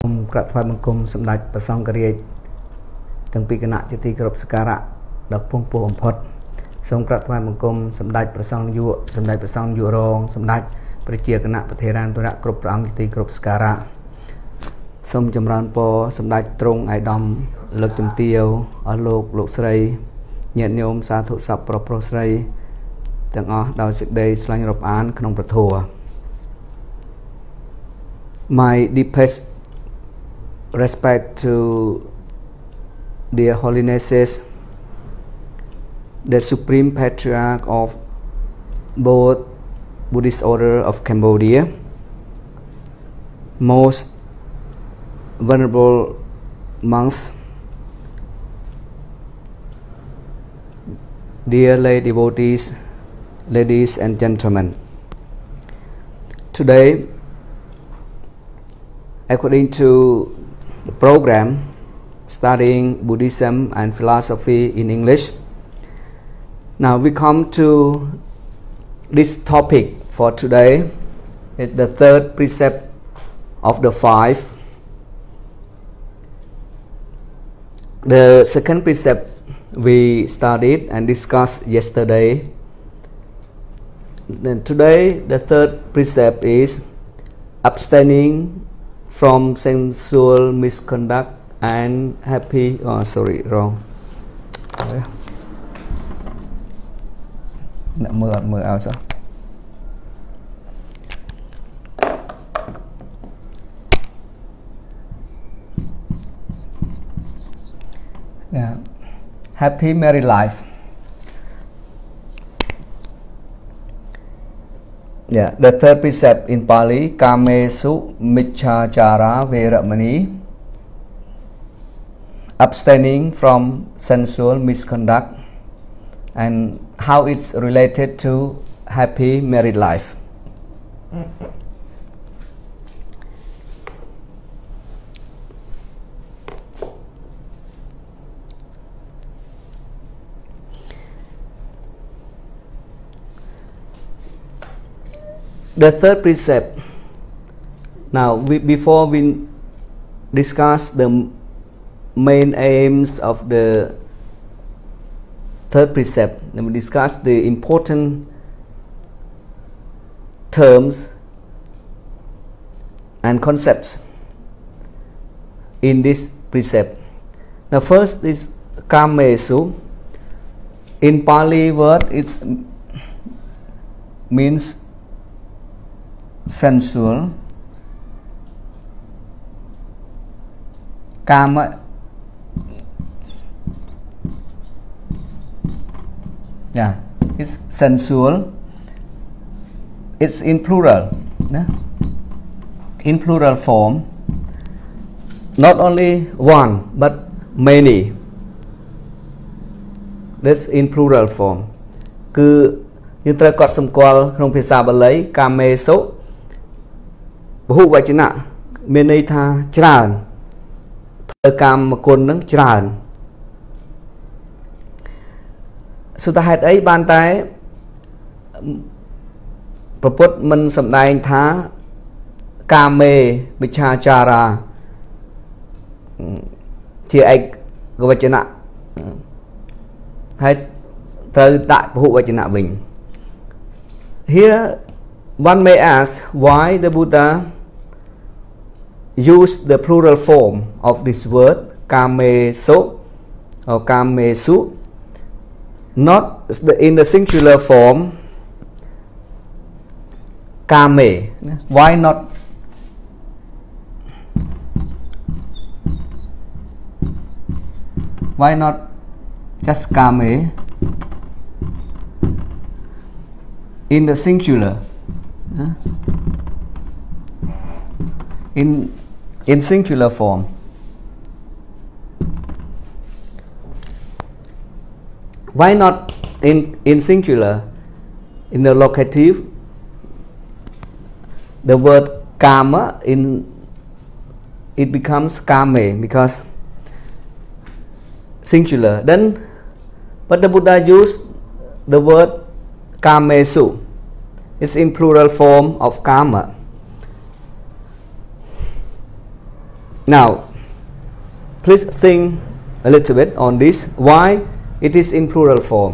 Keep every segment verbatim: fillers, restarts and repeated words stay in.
ក្រាបថ្វាយបង្គំសម្ដេចព្រះសង្ឃរាជទាំងពីរគណៈជាទីគោរពសក្ការៈដ៏ពងពោះបំផុតសូមក្រាបថ្វាយបង្គំសម្ដេចព្រះសង្ឃនាយកសម្ដេចព្រះសង្ឃនាយករងសម្ដេចប្រជាគណៈប្រធារានធរៈគ្រប់ព្រះអង្គជាទីគោរពសក្ការៈសូមចម្រើនពរសម្ដេចទ្រង់ឯកឧត្តមលើកជំទាវអស់លោកលោកស្រីញាតិញោមសាធុសពប្រុសប្រុសស្រីទាំងអស់ដោយសេចក្តីស្រឡាញ់រាប់អានក្នុងព្រះធម៌ My deepest respect to their holinesses, the Supreme Patriarch of both Buddhist Order of Cambodia, most venerable monks, dear lay devotees, ladies and gentlemen. Today, according to the program studying Buddhism and philosophy in English, now we come to this topic for today. It's the third precept of the five. The second precept we studied and discussed yesterday. Then today the third precept is abstaining from sensual misconduct and happy oh sorry wrong mưa mưa áo sao yeah. Happy married life. Yeah, the third precept in Pali, Kamesu Michachara Veramani, abstaining from sensual misconduct, and how it's related to happy married life. The third precept. Now, we, before we discuss the main aims of the third precept, then we discuss the important terms and concepts in this precept. Now, first is Kamesu. In Pali word, it means sensual. Kama yeah, it's sensual. It's in plural, yeah? In plural form. Not only one but many. That's in plural form. គឺយើងត្រូវកត់សម្គាល់ក្នុងភាសាបាលីកាមេសុពហុវចនៈមានន័យថាច្រើនធ្វើកាមគុណនឹងច្រើនសុទ្ធហេតុអីបានតែប្រពុតមិនសម្ដែងថាកាមេវិឆាចារាជាឯកវចនៈហើយត្រូវដាក់ពហុវចនៈវិញ Here one may ask why the Buddha used the plural form of this word kamesu or kamesu, not the, in the singular form kame. Why not? Why not just kame in the singular? Huh? In in singular form. Why not in in singular? In the locative, the word kama in it becomes kame because singular. Then, but the Buddha used the word kamesu. It's in plural form of kama. Now, please think a little bit on this. Why it is in plural form?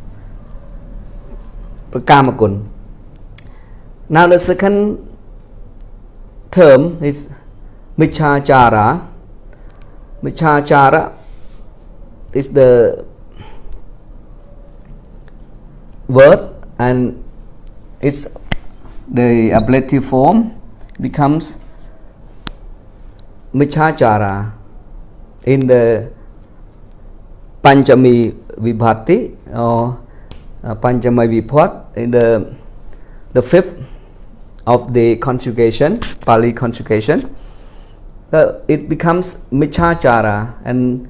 Prakamakun. Now the second term is Michachara. Michachara is the word, and it's the ablative form becomes Michachara in the Panchami Vibhati or uh, Panchami Vibhat in the the fifth of the conjugation, Pali conjugation. Uh, it becomes Michachara, and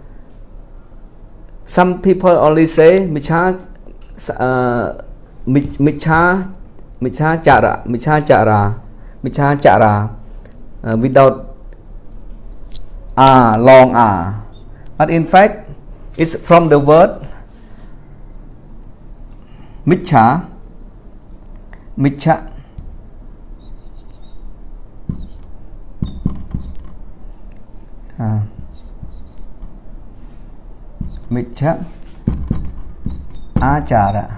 some people only say Micha uh, Micha Michachara Michachara Michachara uh, without ah long ah, but in fact it's from the word Micha Micha uh, Micha Achara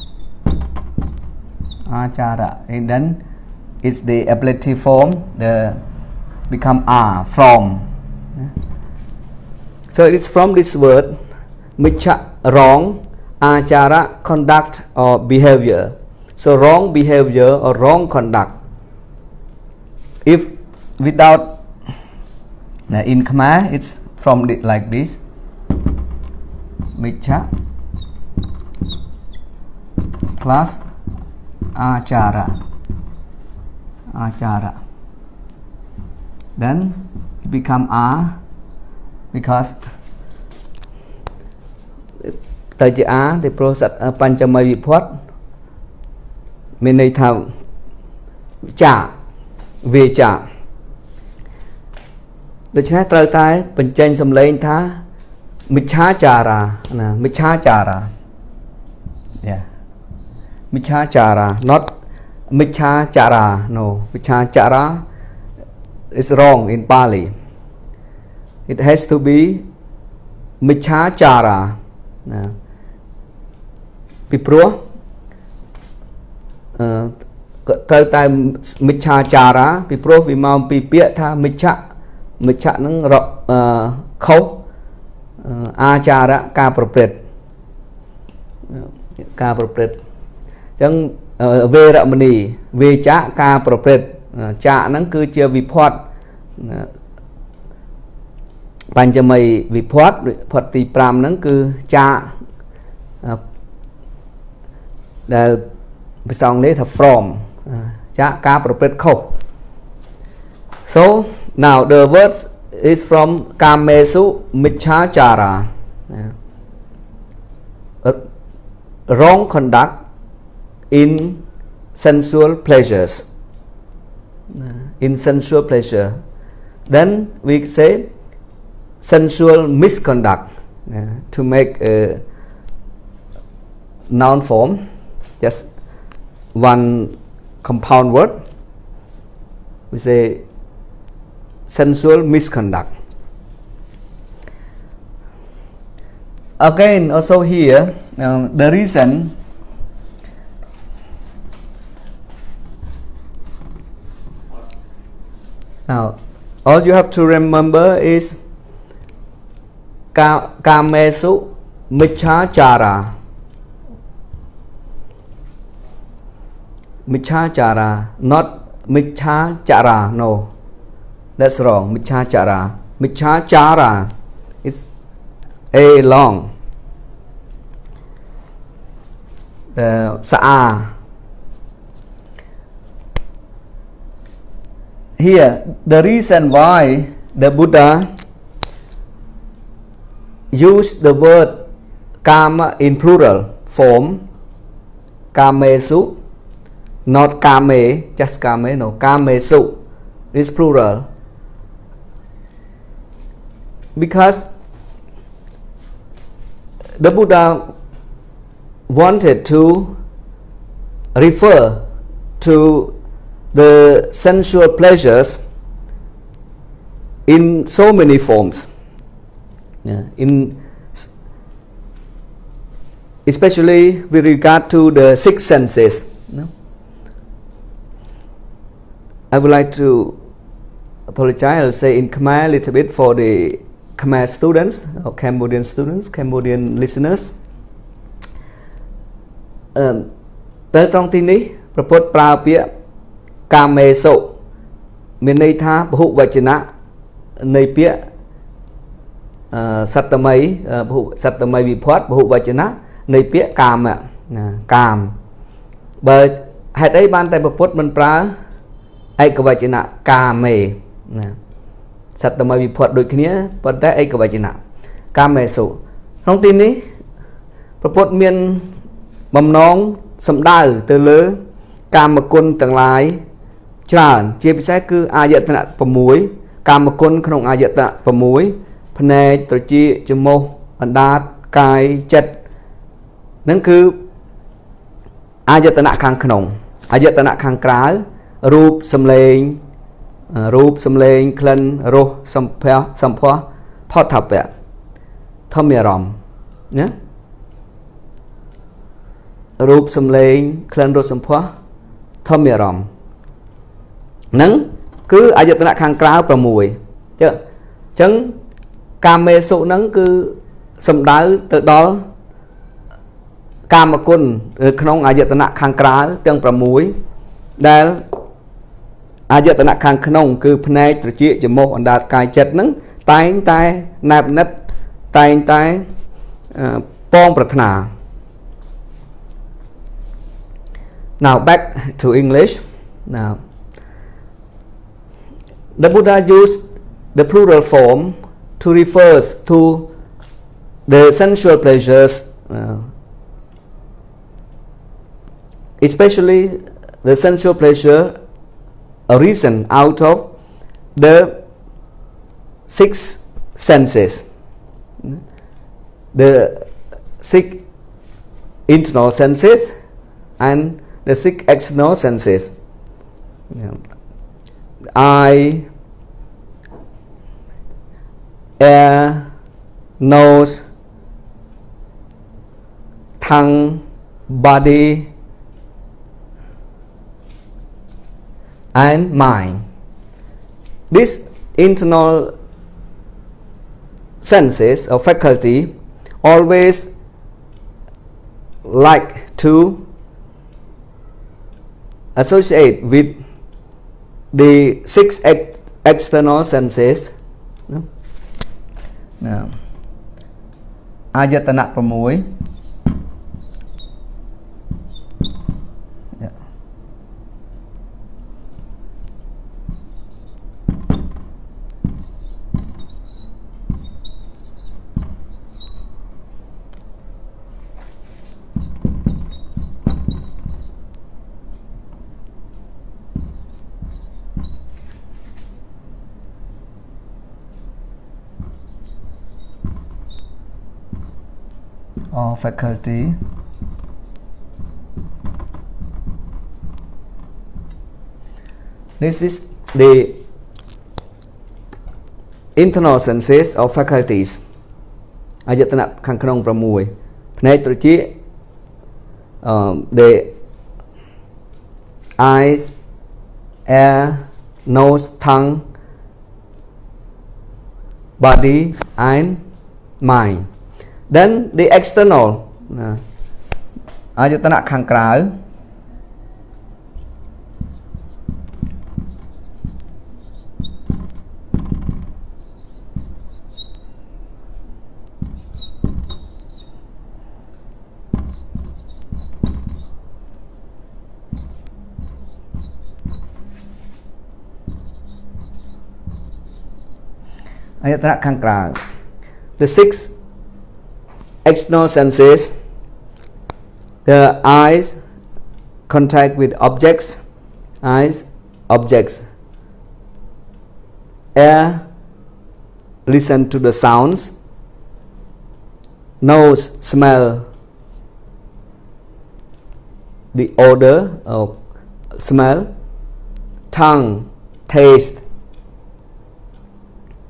Achara, and then it's the ablative form, the become a from. So it's from this word Micha, wrong, Achara, conduct or behavior. So wrong behavior or wrong conduct. If without uh, in Khmer, it's from the, like this Micha plus Achara Achara, then it become A because tại chữ A thì process Panchami Vibhat mình này thảo trả về trả được chứ trời tai bên trên xâm lên tha Michachara nè Michachara, yeah, Michachara, not Michachara, no, Michachara is wrong in Pali. It has to be Michachara. Vì pro tới tại Michachara vì pro vì mau bị bịa tha Micha Micha nó rộng khâu Achara ca propret ca propret chẳng về rộng mani về cha ca propret cha nó cứ chưa vì phật Panchami Vibhat Phật tỳ pram nó cứ cha để xong đấy là from cha ca propret khâu. So now the word is from Kamesu Michachara, uh, wrong conduct in sensual pleasures, uh, in sensual pleasure. Then we say sensual misconduct, uh, to make a noun form, just one compound word. We say sensual misconduct. Again, also here, uh, the reason now, all you have to remember is ka Kamesu Michachara. Michachara, not Michachara, no. That's wrong. Michachara. Michachara is a long. The Sa'a. Here, the reason why the Buddha used the word Kama in plural form, Kamesu, not Kame, just Kame, no, Kamesu is plural. Because the Buddha wanted to refer to the sensual pleasures in so many forms. Yeah, in especially with regard to the six senses. No? I would like to apologize. I'll say in Khmer a little bit for the Khmer students or Cambodian students, Cambodian listeners. Tới trong tin này, Prabhupadaប្រើពាក្យ Kameso មានន័យថាពហុវចនៈនៃពាក្យសត្តម័យពហុសត្តម័យវិភ័តពហុវចនៈនៃពាក្យកាមណាកាមបើហេតុអីបានតែពុទ្ធមិនប្រើឯកវចនៈកាមេណាសត្តម័យវិភ័តដូចគ្នាប៉ុន្តែឯកវចនៈកាមេសុក្នុងទីនេះពុទ្ធមានបំណងសំដៅទៅលើកាមគុណទាំងឡាយច្រើនជាពិសេសគឺអាយតនៈ6កាមគុណក្នុងអាយតនៈ6ភ្នែកត្រចៀកច្រមុះអណ្ដាតកាយចិត្តនឹងគឺអាយតនៈខាងក្នុងអាយតនៈខាងក្រៅរូបសម្លេងរូបសម្លេងក្លិនរសសម្ភារសម្ផស្សផតថពៈធម្មអារម្មណ៍ណារូបសម្លេងក្លិនរសសម្ផស្សធម្មអារម្មណ៍ហ្នឹងគឺអាយតនៈខាងក្រៅ6ចុះអញ្ចឹងកាមេសុហ្នឹងគឺសំដៅទៅដល់កាមគុណក្នុងអាយតនៈខាងក្រៅទាំង6ដែលអាយតនៈខាងក្នុងគឺភ្នែកត្រចៀកច្រមុះអណ្ដាតកាយចិត្តហ្នឹងតែងតែណែបណិតតែងតែប៉ងប្រាថ្នា Now back to English. Now the Buddha used the plural form to refer to the sensual pleasures, uh, especially the sensual pleasure arisen out of the six senses, the six internal senses and the six external senses. Yeah. Eye, ear, nose, tongue, body, and mind. These internal senses or faculty always like to associate with the six ex external senses. Now, Ayatana 6 or faculty this is the internal senses or faculties អាយតនៈខាងក្នុង6ភ្នែកត្រចៀក the eyes, ear, nose, tongue, body and mind. Then the external អាយតនៈខាងក្រៅ អាយតនៈខាងក្រៅ the six external senses, the eyes contact with objects, eyes, objects, ear listen to the sounds, nose smell the odor of smell, tongue taste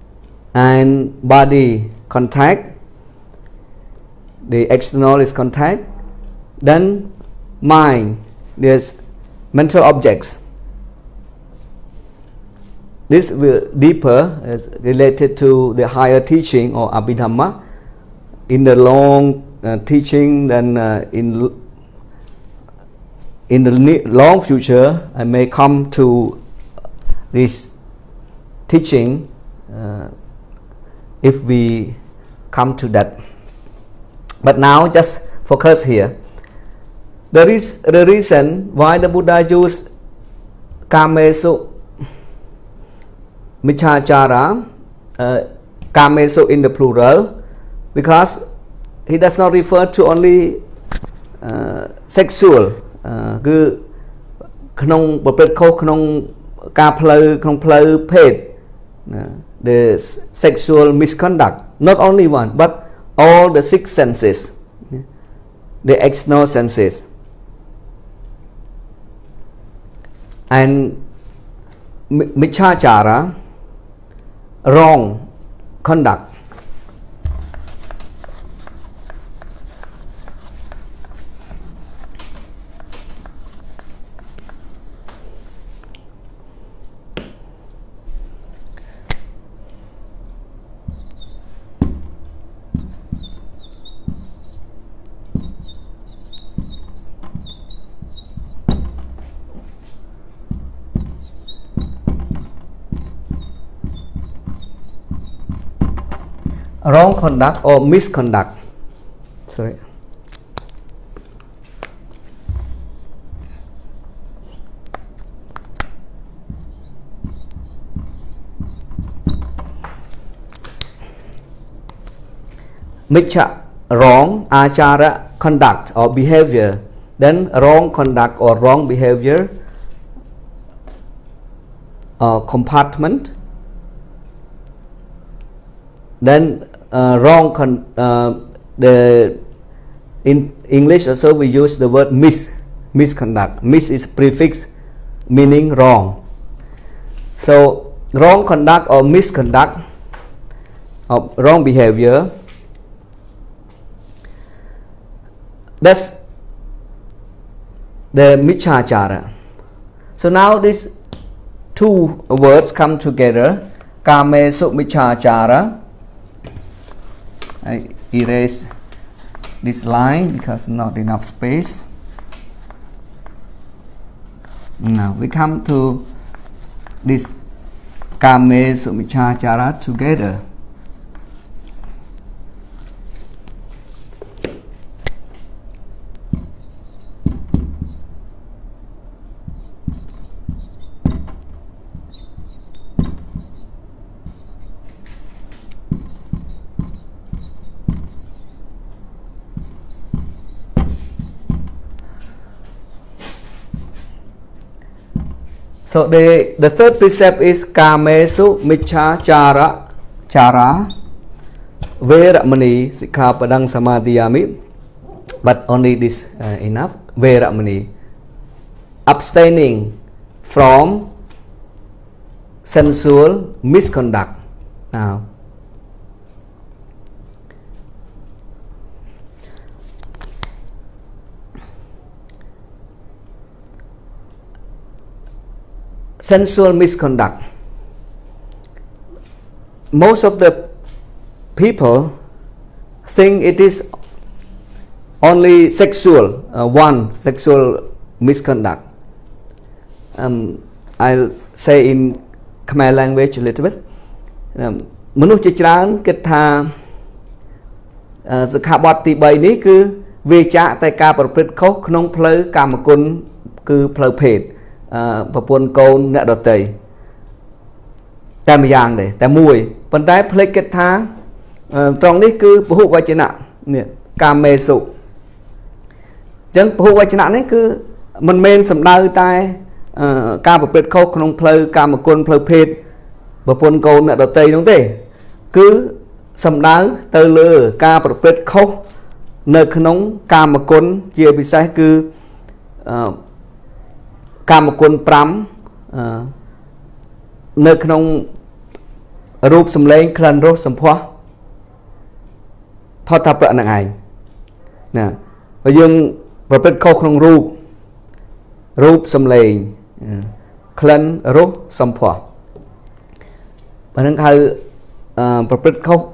and body contact, the external is contact, then mind, there's mental objects. This will deeper is related to the higher teaching or Abhidhamma. In the long uh, teaching, then uh, in in the long future, I may come to this teaching uh, if we come to that. But now just focus here. There is the reason why the Buddha used Kamesu Michachara, uh, Kamesu in the plural, because he does not refer to only uh, sexual. Cứ không bậc bậc khâu không ca pleu không pleu paid the sexual misconduct, not only one but all the six senses, the external senses, and michachara, wrong conduct. Wrong conduct or misconduct. Sorry. Micha, wrong, achara, conduct or behavior. Then wrong conduct or wrong behavior, uh, compartment. Then uh, wrong con uh, the in English also we use the word mis misconduct. Mis is prefix meaning wrong. So wrong conduct or misconduct or wrong behavior, that's the michachara. So now these two words come together. Kamesu michachara. I erase this line because not enough space. Now we come to this Kamesu michachara together. So the, the third precept is Kamesu michachara chara Veramani Sikkhapadang Samadhiyami, but only this uh, enough. Veramani, abstaining from sensual misconduct. Now sensual misconduct. Most of the people think it is only sexual, uh, one sexual misconduct. Um, I'll say in Khmer language a little bit.មនុស្សជាច្រើនគិតថាសិក្ខាបទទីបីនេះគឺវាចាកតែការប្រព្រឹត្តខុសក្នុងផ្លូវកាមគុណគឺផ្លូវភេទ ប្រពន្ធកូនអ្នកដទៃតែម្យ៉ាងទេតែមួយប៉ុន្តែផ្លេចគិតថាត្រង់នេះគឺពហុវចនៈនេះកាមេសុអញ្ចឹងពហុវចនៈនេះគឺមិនមែនសំដៅតែការប្រព្រឹត្តខុសក្នុងផ្លូវកាមគុណផ្លូវភេទប្រពន្ធកូនអ្នកដទៃនោះទេគឺសំដៅទៅលើការប្រព្រឹត្តខុសនៅក្នុងកាមគុណជាពិសេសគឺកាមគុណ 5 នៅក្នុង rụp xâm lên khăn rốt xâm phó phó thập rợ nặng ảnh nè và dương và bất khâu không rụp rụp xâm lên khăn rốt xâm phó và nâng hơi và bất khâu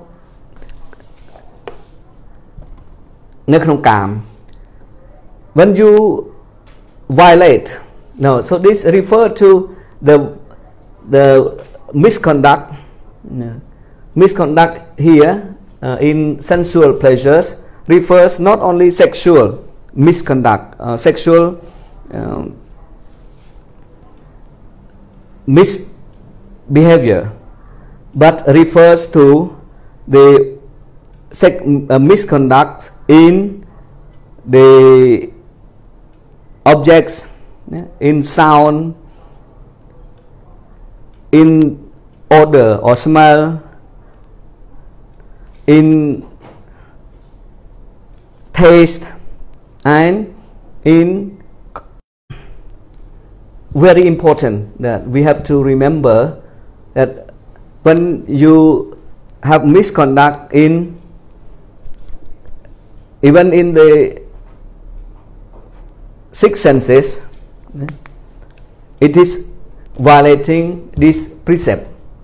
nếu không cảm when you violate no so this refer to the the misconduct uh, misconduct here uh, in sensual pleasures refers not only sexual misconduct uh, sexual uh, misbehavior but refers to the sex, uh, misconduct in the objects, in sound, in odor or smell, in taste, and in very important that we have to remember that when you have misconduct in even in the six senses, it is violating this precept.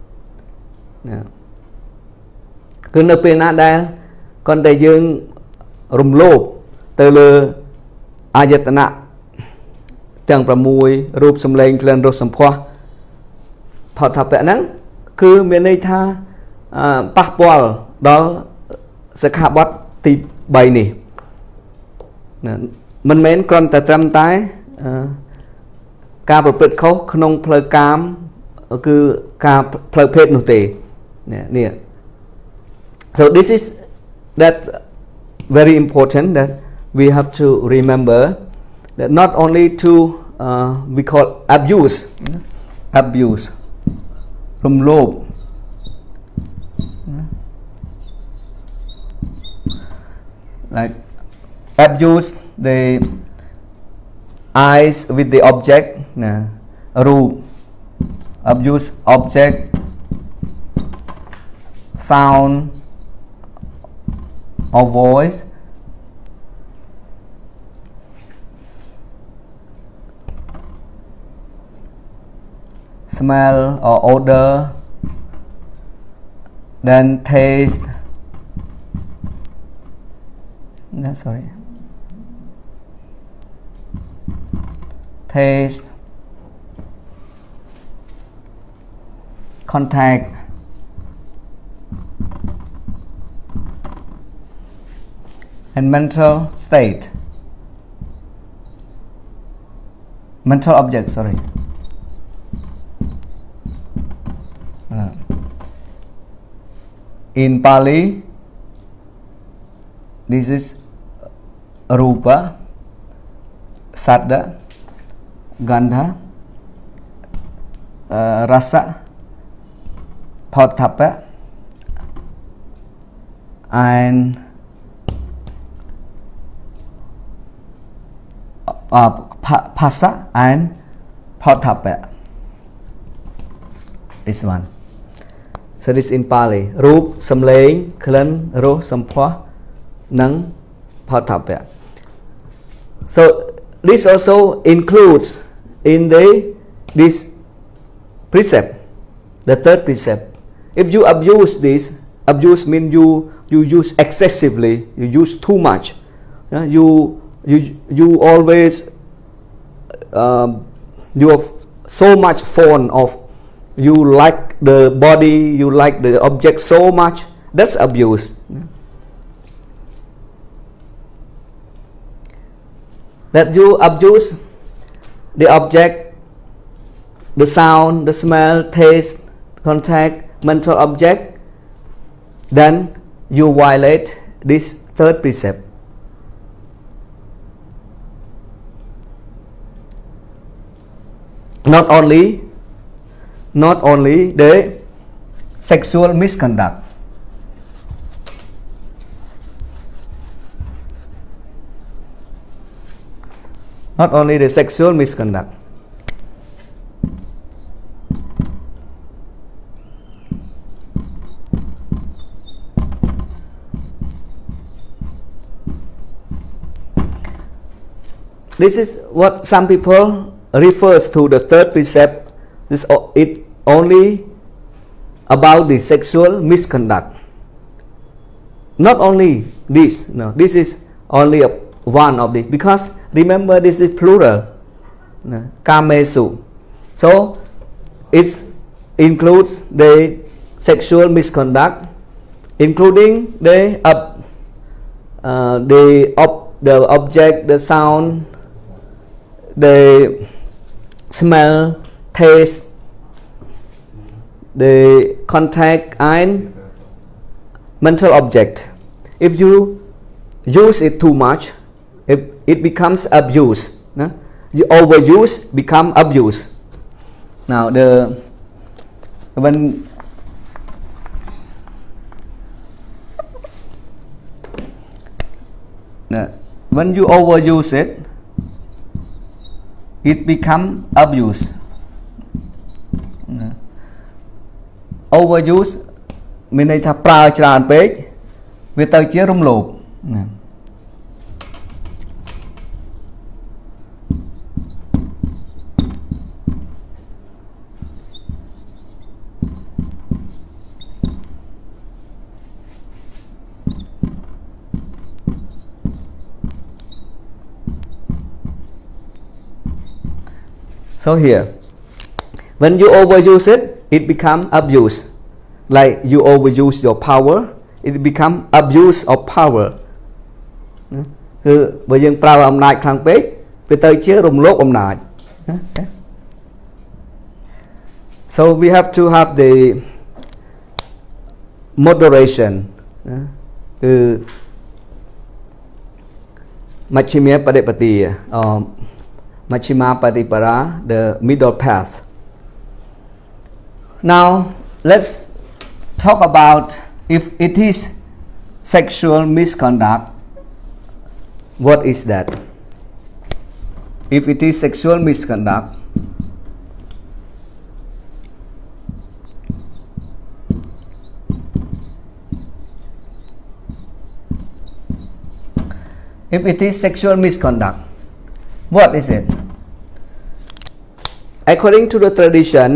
Cứ nơi bên nãy đây con đại dương rùm lốp từ lơ ayatana chẳng phải mùi rụp xâm lên lên rụp xâm khoa phó thập vẹn nắng cứ miền đây tha bác bò đó sẽ khá bót thì bày nì mình mến con ta trăm tái ca bật bật khóc không phơi cam cứ ca phơi phết nụ tề nè so this is that very important that we have to remember that not only to uh, we call abuse abuse from lobe like abuse the eyes with the object nah, roof abuse object sound or voice smell or odor then taste no, sorry taste contact and mental state mental object sorry uh, in Pali this is rupa sadda gandha uh, rasa potthappa and uh, phasa and potthappa this one so this in Pali rúp xâm lên khlen ro xâm phó nắng potthappa so this also includes in the this precept the third precept if you abuse this abuse means you you use excessively you use too much uh, you you you always uh, you have so much fond of you like the body you like the object so much that's abuse that you abuse the object the sound the smell taste contact mental object then you violate this third precept not only not only the sexual misconduct not only the sexual misconduct this is what some people refers to the third precept. This it only about the sexual misconduct. Not only this, no, this is only a, one of the, because remember this is plural, no, kamesu. So it includes the sexual misconduct, including the uh, uh, the ob the object, the sound, the smell, taste, the contact, and mental object. If you use it too much, if it becomes abuse. No? You overuse become abuse. Now the when when you overuse it, it become abuse. Overuse មានន័យថាប្រើច្រើនពេកវាទៅជារំលោភ So here, when you overuse it, it become abuse. Like you overuse your power, it become abuse of power. គឺបើយើងប្រើអំណាចខ្លាំងពេកវាទៅជារំលោភអំណាច So we have to have the moderation. គឺ Majjhima Patipatiya, or Majjhima Patipara, the middle path. Now let's talk about if it is sexual misconduct. What is that? If it is sexual misconduct, if it is sexual misconduct, what is it? According to the tradition,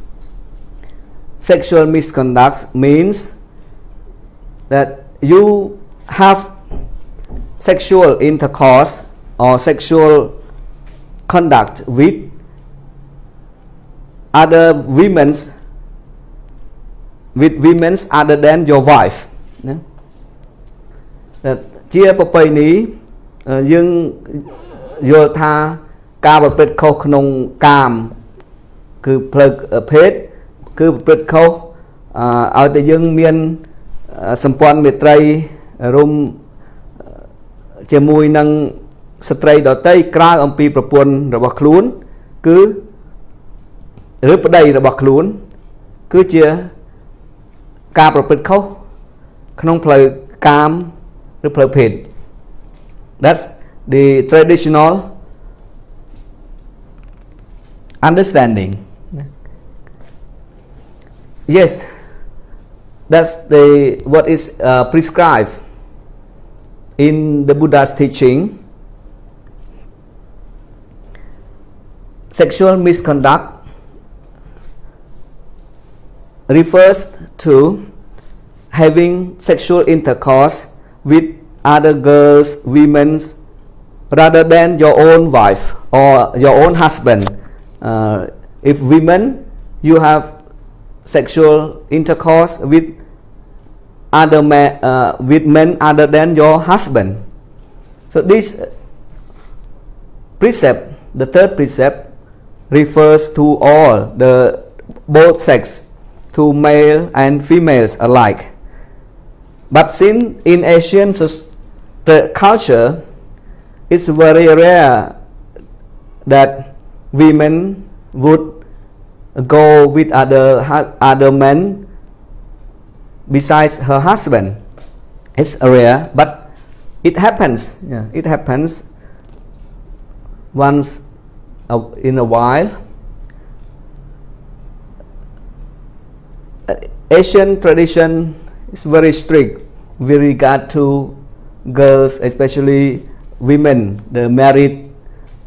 sexual misconduct means that you have sexual intercourse or sexual conduct with other women's with women's other than your wife. ជាប្រពៃណីយើងយល់ថាការប្រព្រឹត្តខុសក្នុងកាមគឺផ្លូវភេទ គឺប្រព្រឹត្តខុសឲ្យតែយើងមានសម្ព័ន្ធមេត្រីរួមជាមួយនឹងស្ត្រីដទៃក្រៅអំពីប្រពន្ធរបស់ខ្លួនគឺឬប្តីរបស់ខ្លួនគឺជាការប្រព្រឹត្តខុសក្នុងផ្លូវកាមឬផ្លូវភេទ That's the traditional understanding. Yes, that's the what is uh, prescribed in the Buddha's teaching. Sexual misconduct refers to having sexual intercourse with other girls, women, rather than your own wife or your own husband. Uh, if women, you have sexual intercourse with other men, uh, with men other than your husband. So this precept, the third precept, refers to all the both sex, to male and females alike. But since in Asian the culture, it's very rare that women would go with other other men besides her husband. It's rare, but it happens. Yeah, it happens once in a while. Asian tradition is very strict with regard to girls, especially women, the married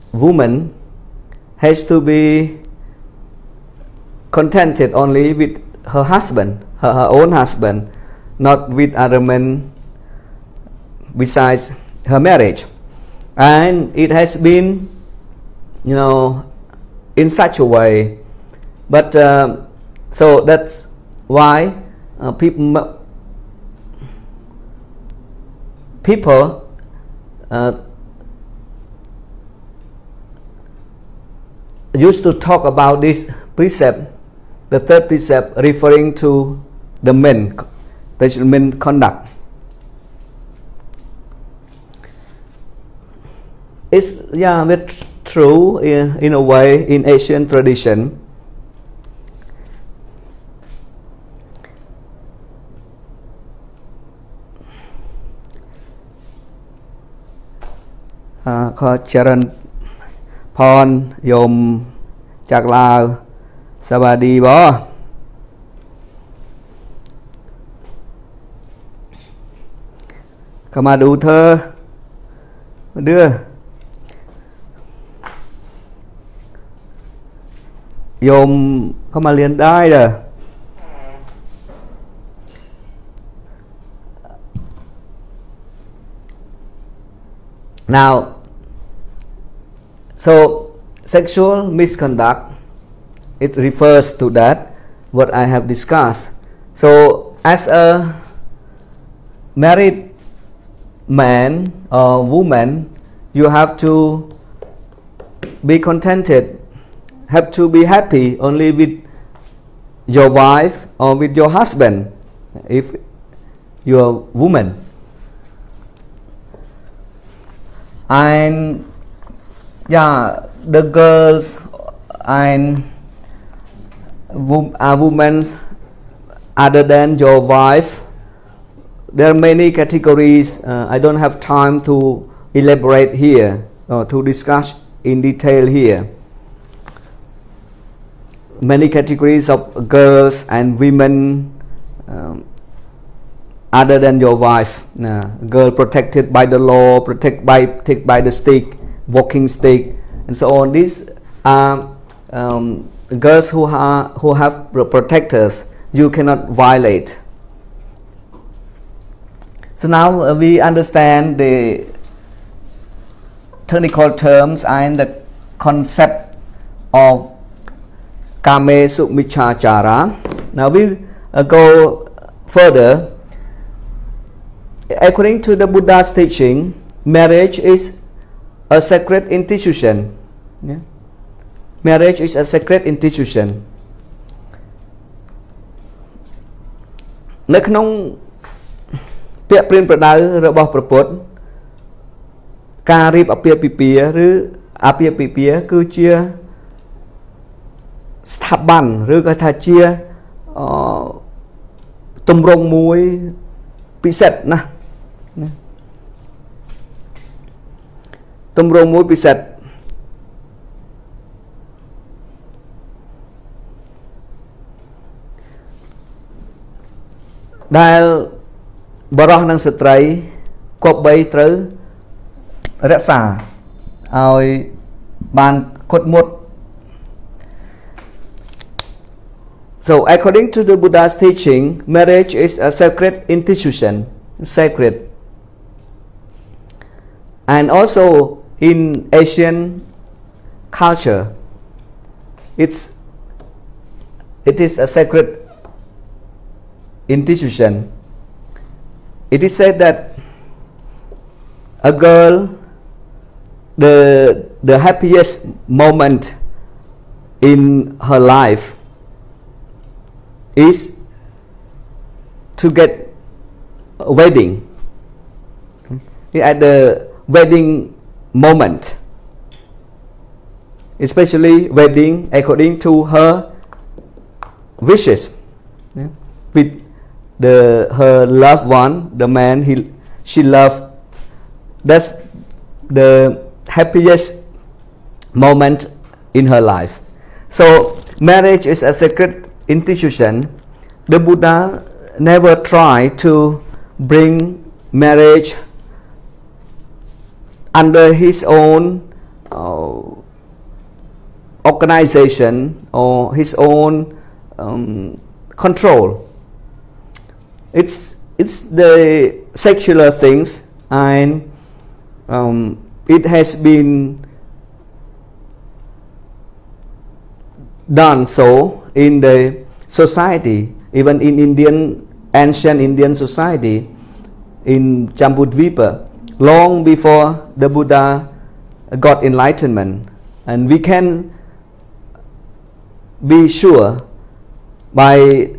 woman has to be contented only with her husband, her, her own husband, not with other men besides her marriage. And it has been, you know, in such a way. But uh, so that's why uh, people people uh, used to talk about this precept, the third precept, referring to the men, the men conduct. It's yeah, it's true in, in a way in Asian tradition. Uh, ขอเจริญพรโยมจากลาวสวัสดีบ่เข้ามาดูเธอเด้อโยมเข้ามาเรียนได้เด้อ Now, so sexual misconduct, it refers to that what I have discussed. So as a married man or woman, you have to be contented, have to be happy only with your wife or with your husband if you're a woman. And yeah, the girls and uh, women other than your wife, there are many categories. uh, I don't have time to elaborate here or to discuss in detail here. Many categories of girls and women um, other than your wife. Uh, girl protected by the law, protected by protected by the stick, walking stick, and so on. These are um, girls who are who have protectors. You cannot violate. So now uh, we understand the technical terms and the concept of Kame Michachara. Now we uh, go further. According to the Buddha's teaching, marriage is a sacred institution. Yeah? Marriage is a sacred institution. នៅក្នុងពាក្យព្រានប្រដៅរបស់ព្រះពុទ្ធការរៀបអាពាហ៍ពិពាហ៍ឬអាពាហ៍ពិពាហ៍គឺជាស្ថាប័នឬក៏ថាជាទម្រង់មួយពិសេសណាស់ទម្រង់មួយពិសេសដែលបរិសុទ្ធនិងស្ត្រីគប្បីត្រូវរក្សាឲ្យបានគត់មុត So according to the Buddha's teaching, marriage is a sacred institution, sacred. And also in Asian culture, it's it is a sacred institution. It is said that a girl, the the happiest moment in her life is to get a wedding. At the wedding moment, especially wedding according to her wishes, yeah, with the her loved one, the man he she loved. That's the happiest moment in her life. So marriage is a sacred institution. The Buddha never tried to bring marriage under his own uh, organization or his own um, control. It's it's the secular things, and um, it has been done so in the society, even in Indian ancient Indian society, in Jambudvipa, long before the Buddha got enlightenment. And we can be sure by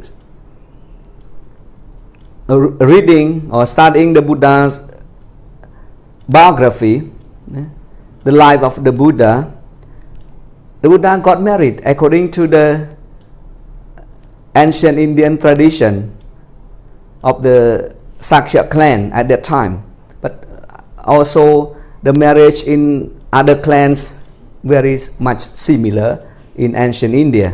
reading or studying the Buddha's biography, the life of the Buddha. The Buddha got married according to the ancient Indian tradition of the Sakya clan at that time, but also the marriage in other clans very much similar in ancient India.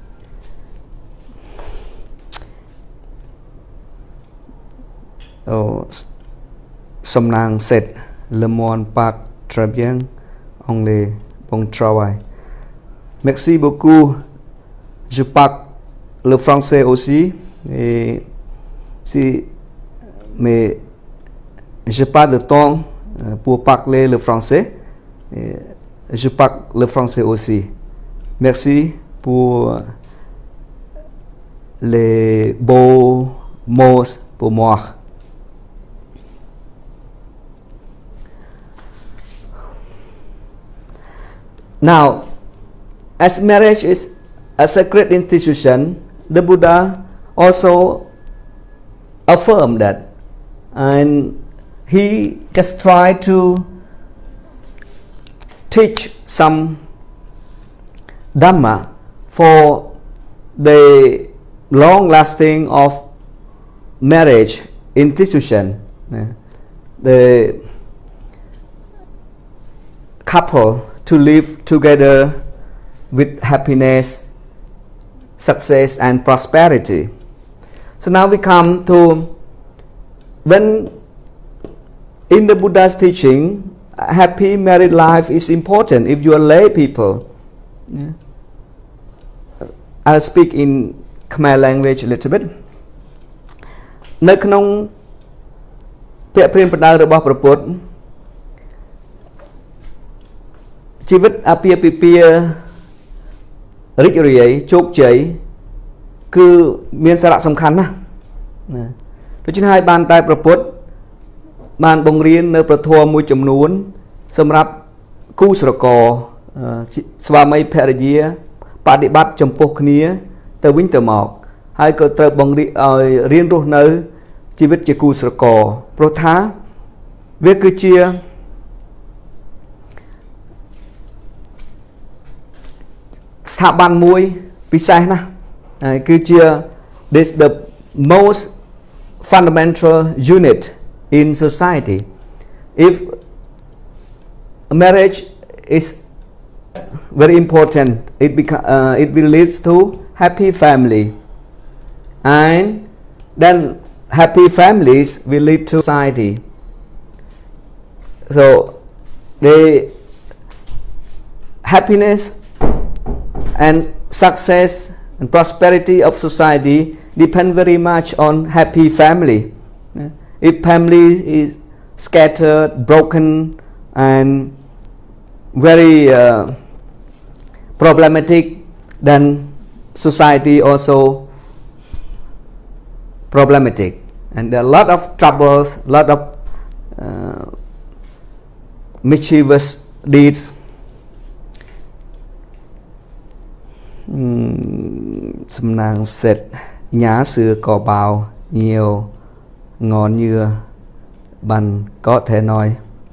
Oh, some nang said Le Monde Park très bien anglais bon travail. Merci beaucoup. Je parle le français aussi. Et si, mais je pas de temps pour parler le français. Et je parle le français aussi. Merci pour les beaux mots pour moi. Now, as marriage is a sacred institution, the Buddha also affirmed that, and he just tried to teach some Dhamma for the long lasting of marriage institution. The couple to live together with happiness, success and prosperity. So now we come to when in the Buddha's teaching, a happy married life is important if you are lay people. Yeah. I'll speak in Khmer language a little bit. នៅក្នុងពាក្យព្រានប្រដៅរបស់ព្រះពុទ្ធ ជីវិតអាពាហ៍ពិពាហ៍រីករាយជោគជ័យគឺមានសារៈសំខាន់ណាស់ណាដូច្នេះហើយបានតែព្រះពុទ្ធបានបង្រៀននៅព្រះធម៌មួយចំនួនសម្រាប់គូស្រករស្វាមីភរិយាបដិបត្តិចំពោះគ្នាទៅវិញទៅមកហើយក៏ត្រូវបង្រៀនឲ្យរៀនរស់នៅជីវិតជាគូស្រករព្រោះថាវាគឺជាស្ថាប័នមួយពិសេសណាស់គឺជា this the most fundamental unit in society. If marriage is very important, it become uh, it will lead to happy family, and then happy families will lead to society. So the happiness and success and prosperity of society depend very much on happy family. If family is scattered, broken and very uh, problematic, then society also problematic, and there are a lot of troubles, a lot of uh, mischievous deeds. Sầm nàng sệt nhá xưa cò bào nhiều ngón như bàn có thể nói.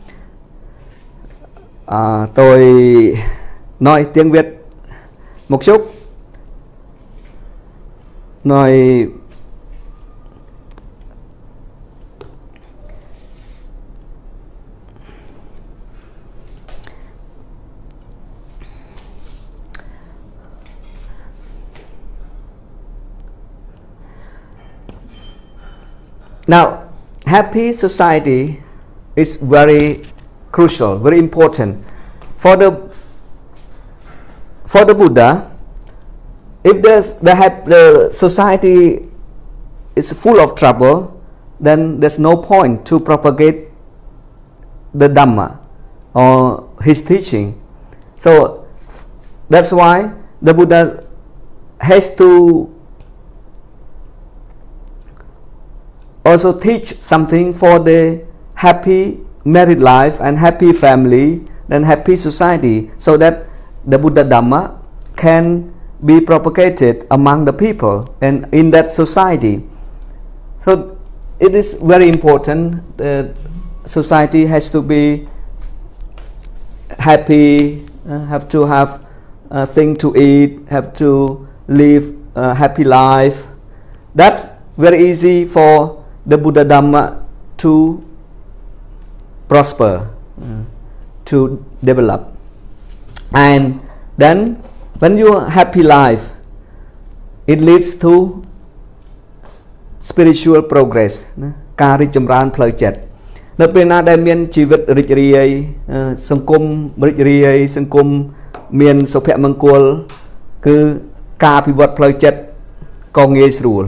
À, tôi nói tiếng Việt một chút. Nói now, happy society is very crucial, very important for the for the Buddha, if there's the, the society is full of trouble, then there's no point to propagate the Dhamma or his teaching. So that's why the Buddha has to also teach something for the happy married life and happy family and happy society, so that the Buddha Dhamma can be propagated among the people and in that society. So it is very important that society has to be happy, uh, have to have a thing to eat, have to live a happy life. That's very easy for the Buddha Dhamma to prosper, uh, to develop. And then when you have happy life, it leads to spiritual progress, ការរីកចម្រើនផ្លូវចិត្ត នៅពេលណាដែលមានជីវិតរីករាយ សង្គមរីករាយ សង្គមមានសុភមង្គល គឺការអភិវឌ្ឍផ្លូវចិត្តក៏ងាយស្រួល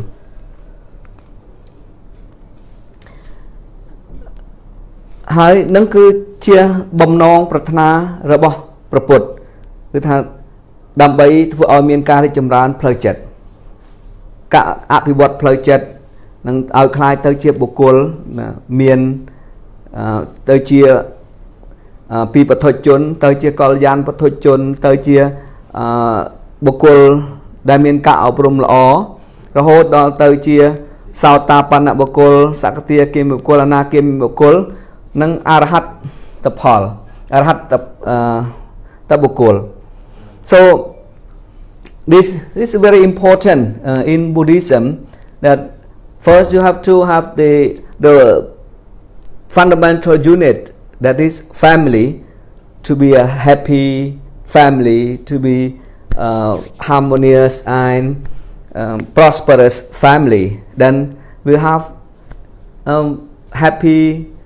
ហើយនឹងគឺជាបំណងប្រាថ្នារបស់ព្រះពុទ្ធគឺថាដើម្បីធ្វើឲ្យមានការរីកចម្រើនផ្លូវចិត្ត ការអភិវឌ្ឍផ្លូវចិត្តនឹងឲ្យคล้ายទៅជាបុគ្គលមានទៅជាពីបឋិជនទៅជាកល្យានបឋិជនទៅជាបុគ្គលដែលមានការអប់រំល្អរហូតដល់ទៅជាសោតាបនបុគ្គលសក្តិគាមិបុគ្គលអនាគាមិបុគ្គលនិងអរហត្តផលអរហត្តតបុគ្គល so this, this is very important uh, in Buddhism, that first you have to have the the fundamental unit, that is family, to be a happy family, to be uh, harmonious and um, prosperous family. Then we have um, happy,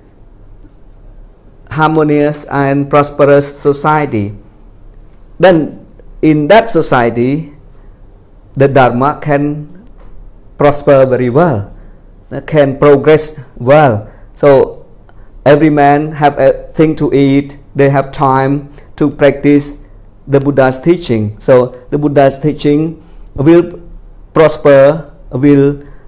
harmonious and prosperous society. Then in that society, the Dharma can prosper very well, can progress well. So every man have a thing to eat, they have time to practice the Buddha's teaching. So the Buddha's teaching will prosper, will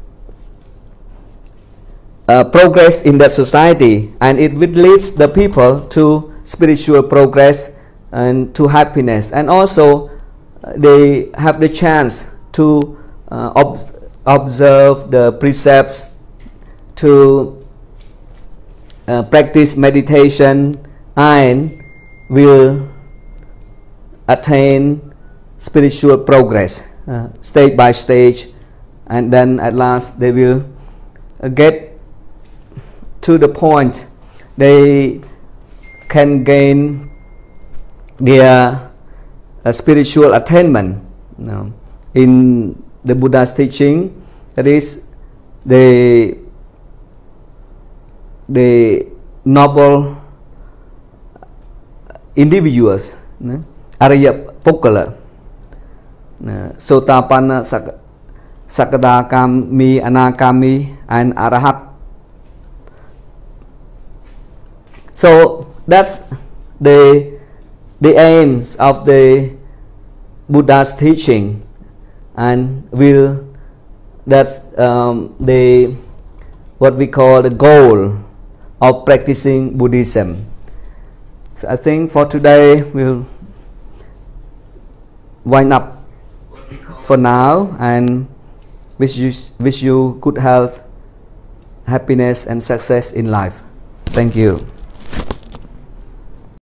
uh, progress in that society, and it will lead the people to spiritual progress and to happiness, and also uh, they have the chance to uh, ob observe the precepts, to uh, practice meditation, and will attain spiritual progress uh, stage by stage, and then at last they will uh, get to the point they can gain their uh, spiritual attainment. You know, in the Buddha's teaching, that is the the noble individuals, Arya Pokala, Sotapanna, Sakadakami, Anakami, and Arahat. So that's the the aims of the Buddha's teaching, and will that's um, the what we call the goal of practicing Buddhism. So I think for today we'll wind up for now, and wish you wish you good health, happiness, and success in life. Thank you.